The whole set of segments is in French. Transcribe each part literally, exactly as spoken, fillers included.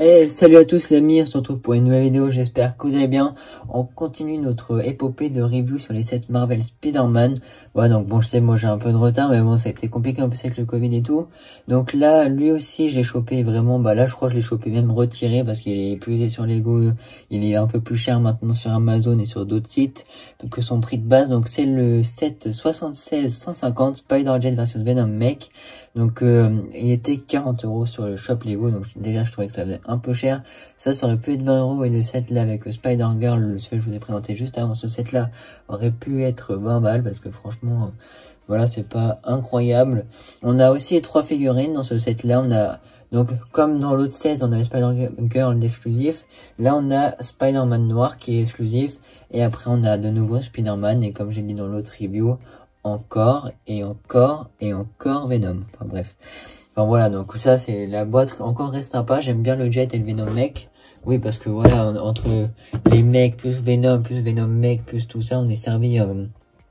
Et salut à tous les amis, on se retrouve pour une nouvelle vidéo, j'espère que vous allez bien. On continue notre épopée de review sur les sets Marvel Spider-Man. Voilà, donc bon, je sais, moi j'ai un peu de retard, mais bon, ça a été compliqué en plus avec le Covid et tout. Donc là, lui aussi, j'ai chopé vraiment, bah là, je crois que je l'ai chopé même retiré parce qu'il est plus sur Lego, il est un peu plus cher maintenant sur Amazon et sur d'autres sites que son prix de base. Donc c'est le set soixante-seize cent cinquante Spider-Jet versus Venom Mech. Donc euh, il était quarante euros sur le shop Lego, donc déjà je trouvais que ça faisait un peu cher. Ça, ça aurait pu être vingt euros, et le set là avec Spider-Girl, le celui que je vous ai présenté juste avant, ce set là aurait pu être vingt balles parce que franchement, euh, voilà, c'est pas incroyable. On a aussi les trois figurines dans ce set là. On a donc, comme dans l'autre set, on avait Spider-Girl d'exclusif. Là, on a Spider-Man noir qui est exclusif. Et après, on a de nouveau Spider-Man. Et comme j'ai dit dans l'autre review, encore et encore et encore Venom. Enfin bref. Enfin voilà, donc ça, c'est la boîte encore reste sympa. J'aime bien le Jet et le Venom Mech. Oui, parce que voilà, entre les mecs plus Venom, plus Venom Mech, plus tout ça, on est servi euh,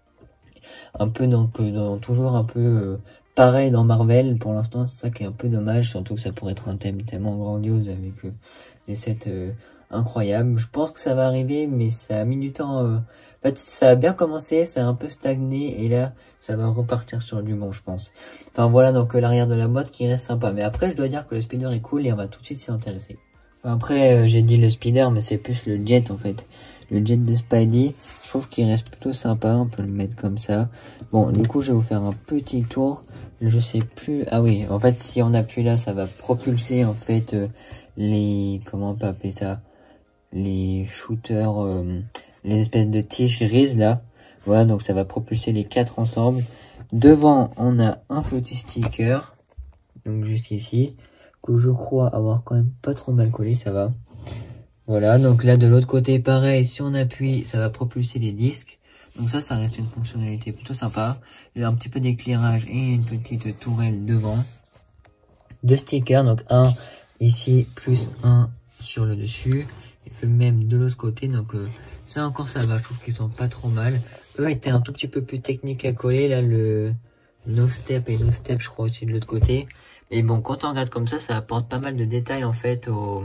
un peu donc dans, toujours un peu... Euh, pareil dans Marvel, pour l'instant c'est ça qui est un peu dommage, surtout que ça pourrait être un thème tellement grandiose avec euh, des sets euh, incroyables. Je pense que ça va arriver, mais ça a mis du temps. Euh... En fait, ça a bien commencé, ça a un peu stagné, et là, ça va repartir sur du bon, je pense. Enfin voilà, donc euh, l'arrière de la boîte qui reste sympa. Mais après, je dois dire que le Spider est cool, et on va tout de suite s'y intéresser. Enfin, après, euh, j'ai dit le Spider, mais c'est plus le Jet en fait. Le Jet de Spidey, je trouve qu'il reste plutôt sympa, on peut le mettre comme ça. Bon, du coup, je vais vous faire un petit tour. Je sais plus, ah oui, en fait, si on appuie là, ça va propulser, en fait, euh, les, comment on peut appeler ça, les shooters, euh, les espèces de tiges grises, là. Voilà, donc ça va propulser les quatre ensemble. Devant, on a un petit sticker, donc juste ici, que je crois avoir quand même pas trop mal collé, ça va. Voilà, donc là, de l'autre côté, pareil, si on appuie, ça va propulser les disques. Donc ça, ça reste une fonctionnalité plutôt sympa. Il y a un petit peu d'éclairage et une petite tourelle devant. Deux stickers, donc un ici, plus un sur le dessus. Et le même de l'autre côté, donc euh, ça encore ça va, je trouve qu'ils sont pas trop mal. Eux étaient un tout petit peu plus techniques à coller, là le no step et no step je crois aussi de l'autre côté. Et bon, quand on regarde comme ça, ça apporte pas mal de détails en fait au,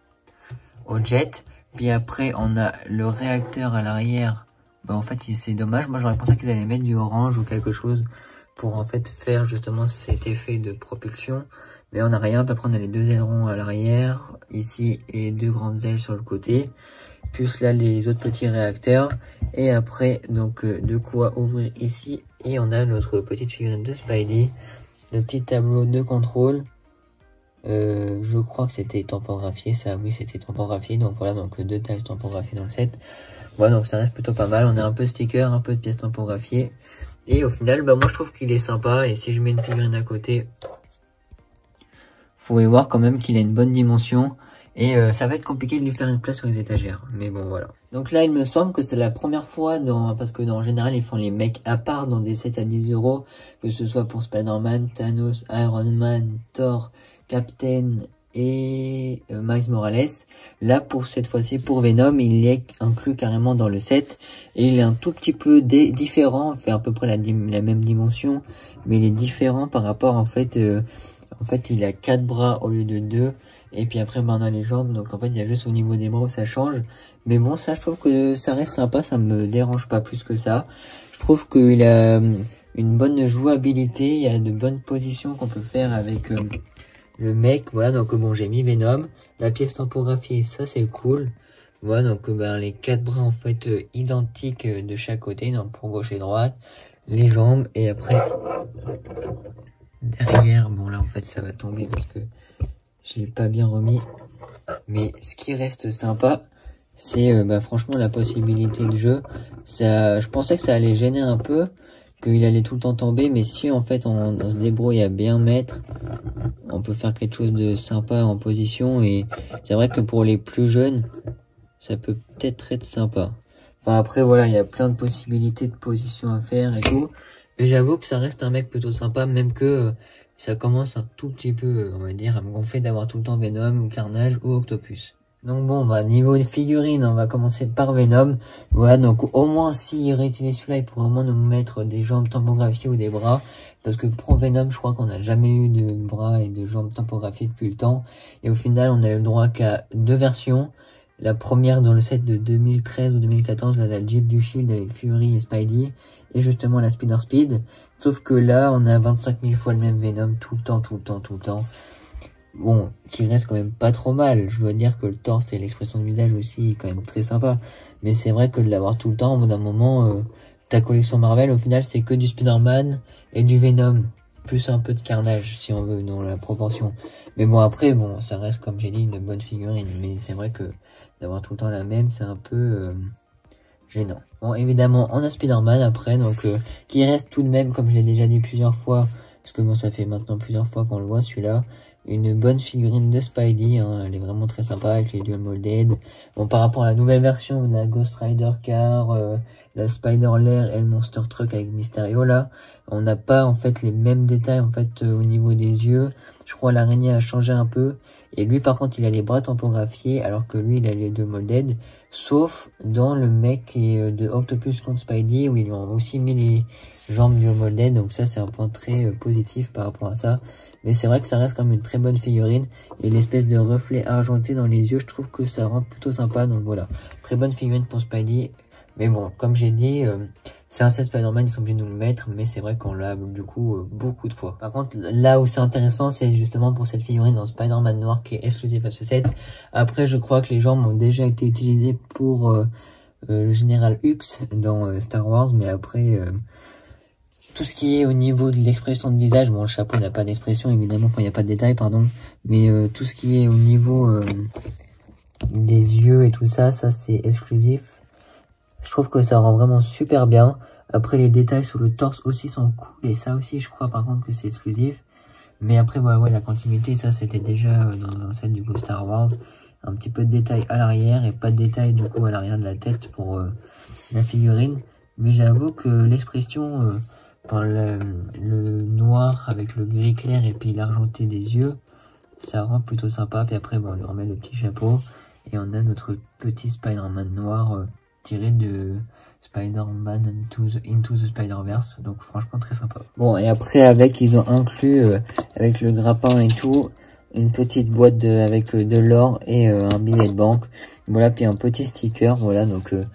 au Jet. Puis après, on a le réacteur à l'arrière. Bah en fait c'est dommage, moi j'aurais pensé qu'ils allaient mettre du orange ou quelque chose pour en fait faire justement cet effet de propulsion, mais on n'a rien. Puis après on a les deux ailerons à l'arrière ici et deux grandes ailes sur le côté, plus là les autres petits réacteurs, et après donc euh, de quoi ouvrir ici, et on a notre petite figurine de Spidey, le petit tableau de contrôle. Euh, je crois que c'était tampographié, ça, oui c'était tampographié, donc voilà, donc deux tailles tampographiées dans le set. Voilà, donc ça reste plutôt pas mal. On a un peu de sticker, un peu de pièces tampographiées. Et au final, bah moi je trouve qu'il est sympa. Et si je mets une figurine à côté, vous pouvez voir quand même qu'il a une bonne dimension. Et euh, ça va être compliqué de lui faire une place sur les étagères. Mais bon, voilà. Donc là, il me semble que c'est la première fois, dans parce que dans, en général, ils font les mecs à part dans des sets à dix euros. Que ce soit pour Spider-Man, Thanos, Iron Man, Thor, Captain et euh, Miles Morales. Là, pour cette fois-ci, pour Venom, il est inclus carrément dans le set, et il est un tout petit peu différent, fait à peu près la, la même dimension, mais il est différent par rapport, en fait, euh, en fait, il a quatre bras au lieu de deux, et puis après, ben, on a les jambes, donc en fait, il y a juste au niveau des bras où ça change, mais bon, ça, je trouve que ça reste sympa, ça me dérange pas plus que ça. Je trouve qu'il a une bonne jouabilité, il y a de bonnes positions qu'on peut faire avec... Euh, le mec, voilà, donc bon, j'ai mis Venom, la pièce tampographiée, ça c'est cool. Voilà, donc ben, les quatre bras en fait euh, identiques euh, de chaque côté, donc pour gauche et droite, les jambes, et après derrière, bon là en fait ça va tomber parce que je l'ai pas bien remis, mais ce qui reste sympa, c'est euh, bah, franchement la possibilité de jeu. Ça, je pensais que ça allait gêner un peu, qu'il allait tout le temps tomber, mais si en fait on, on se débrouille à bien mettre, on peut faire quelque chose de sympa en position. Et c'est vrai que pour les plus jeunes, ça peut peut-être être sympa. Enfin après voilà, il y a plein de possibilités de position à faire et tout, mais j'avoue que ça reste un mec plutôt sympa, même que euh, ça commence un tout petit peu, euh, on va dire, à me gonfler d'avoir tout le temps Venom ou Carnage ou Octopus. Donc bon, bah niveau de figurines, on va commencer par Venom. Voilà, donc au moins s'il réutilise celui-là, il pourrait au moins nous mettre des jambes tampographiées ou des bras. Parce que pour Venom, je crois qu'on n'a jamais eu de bras et de jambes tampographiées depuis le temps. Et au final, on a eu le droit qu'à deux versions. La première dans le set de deux mille treize ou deux mille quatorze, là, la Jeep du Shield avec Fury et Spidey. Et justement la Spider Speed. Sauf que là, on a vingt-cinq mille fois le même Venom tout le temps, tout le temps, tout le temps. Bon, qui reste quand même pas trop mal. Je dois dire que le torse et l'expression de visage aussi est quand même très sympa. Mais c'est vrai que de l'avoir tout le temps, au bout d'un moment, euh, ta collection Marvel, au final, c'est que du Spider-Man et du Venom. Plus un peu de Carnage, si on veut, dans la proportion. Mais bon, après, bon, ça reste, comme j'ai dit, une bonne figurine. Mais c'est vrai que d'avoir tout le temps la même, c'est un peu euh, gênant. Bon, évidemment, on a Spider-Man après, donc euh, qui reste tout de même, comme je l'ai déjà dit plusieurs fois, parce que bon, ça fait maintenant plusieurs fois qu'on le voit, celui-là. Une bonne figurine de Spidey, hein, elle est vraiment très sympa avec les dual molded. Bon, par rapport à la nouvelle version de la Ghost Rider Car, euh, la Spider-Lair et le Monster Truck avec Mysterio, là, on n'a pas en fait les mêmes détails en fait euh, au niveau des yeux. Je crois l'araignée a changé un peu. Et lui par contre il a les bras tampographiés alors que lui il a les deux molded. Sauf dans le mec de Octopus contre Spidey où ils lui ont aussi mis les jambes dual molded. Donc ça c'est un point très euh, positif par rapport à ça. Mais c'est vrai que ça reste comme une très bonne figurine. Et l'espèce de reflet argenté dans les yeux, je trouve que ça rend plutôt sympa. Donc voilà, très bonne figurine pour Spidey. Mais bon, comme j'ai dit, euh, c'est un set Spider-Man, ils sont obligés de nous le mettre. Mais c'est vrai qu'on l'a du coup euh, beaucoup de fois. Par contre, là où c'est intéressant, c'est justement pour cette figurine dans Spider-Man noir qui est exclusif à ce set. Après, je crois que les jambes ont déjà été utilisées pour euh, euh, le général Hux dans euh, Star Wars. Mais après... Euh, tout ce qui est au niveau de l'expression de visage, bon le chapeau n'a pas d'expression évidemment, enfin il n'y a pas de détails pardon, mais euh, tout ce qui est au niveau euh, des yeux et tout ça, ça c'est exclusif. Je trouve que ça rend vraiment super bien. Après les détails sur le torse aussi sont cool et ça aussi je crois par contre que c'est exclusif. Mais après voilà, ouais, la continuité ça c'était déjà dans un set du coup Star Wars. Un petit peu de détails à l'arrière et pas de détails du coup à l'arrière de la tête pour euh, la figurine. Mais j'avoue que l'expression... Euh, Enfin, le, le noir avec le gris clair et puis l'argenté des yeux, ça rend plutôt sympa. Puis après, bon, on lui remet le petit chapeau et on a notre petit Spider-Man noir euh, tiré de Spider-Man Into the, Into the Spider-Verse. Donc franchement très sympa. Bon, et après avec, ils ont inclus euh, avec le grappin et tout, une petite boîte de, avec euh, de l'or et euh, un billet de banque. Voilà, puis un petit sticker, voilà, donc... Euh,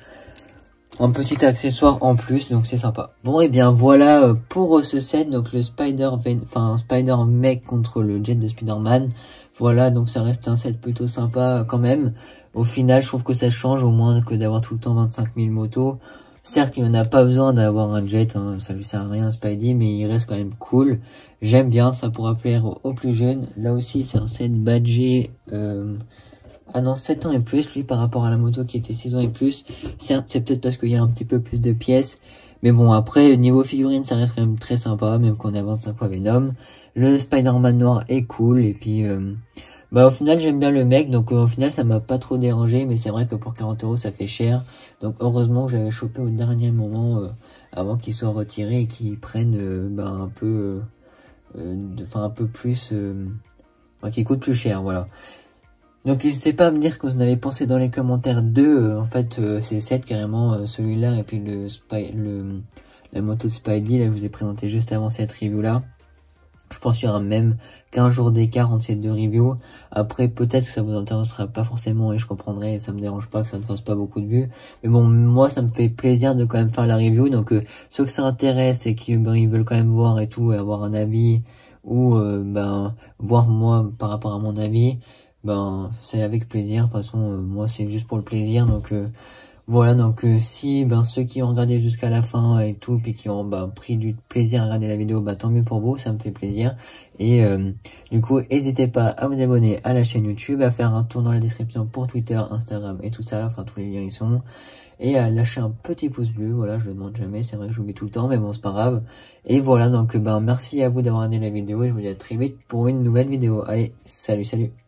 un petit accessoire en plus, donc c'est sympa. Bon et bien voilà euh, pour euh, ce set, donc le Spider, enfin Spider Mech contre le jet de Spider-Man. Voilà, donc ça reste un set plutôt sympa euh, quand même. Au final, je trouve que ça change au moins que d'avoir tout le temps vingt-cinq mille motos. Certes, il n'en a pas besoin d'avoir un jet, hein, ça lui sert à rien Spidey, mais il reste quand même cool. J'aime bien, ça pourra plaire aux, aux plus jeunes. Là aussi, c'est un set badgé... Euh, Ah non, sept ans et plus, lui, par rapport à la moto qui était six ans et plus. Certes, c'est peut-être parce qu'il y a un petit peu plus de pièces. Mais bon, après, niveau figurine, ça reste quand même très sympa, même qu'on a vingt-cinq fois Venom. Le Spider-Man noir est cool, et puis... Euh, bah, au final, j'aime bien le mec, donc euh, au final, ça m'a pas trop dérangé. Mais c'est vrai que pour quarante euros, ça fait cher. Donc heureusement que j'avais chopé au dernier moment, euh, avant qu'il soit retiré et qu'il prenne euh, bah, un peu... Enfin, euh, un peu plus... Euh, enfin, qu'il coûte plus cher, voilà. Donc n'hésitez pas à me dire que vous en avez pensé dans les commentaires de euh, en fait euh, ces sets carrément euh, celui-là et puis le, Spy, le la moto de Spidey là je vous ai présenté juste avant cette review là. Je pense qu'il y aura même quinze jours d'écart entre ces deux reviews. Après peut-être que ça vous intéressera pas forcément et je comprendrai et ça me dérange pas que ça ne fasse pas beaucoup de vues. Mais bon moi ça me fait plaisir de quand même faire la review. Donc euh, ceux que ça intéresse et qui ben, ils veulent quand même voir et tout et avoir un avis ou euh, ben voir moi par rapport à mon avis. Ben c'est avec plaisir, de toute façon euh, moi c'est juste pour le plaisir, donc euh, voilà, donc euh, si ben ceux qui ont regardé jusqu'à la fin et tout, puis qui ont ben, pris du plaisir à regarder la vidéo, bah ben, tant mieux pour vous, ça me fait plaisir. Et euh, du coup n'hésitez pas à vous abonner à la chaîne YouTube, à faire un tour dans la description pour Twitter, Instagram et tout ça, enfin tous les liens y sont. Et à lâcher un petit pouce bleu, voilà, je le demande jamais, c'est vrai que j'oublie tout le temps, mais bon c'est pas grave. Et voilà, donc ben merci à vous d'avoir regardé la vidéo et je vous dis à très vite pour une nouvelle vidéo. Allez, salut salut.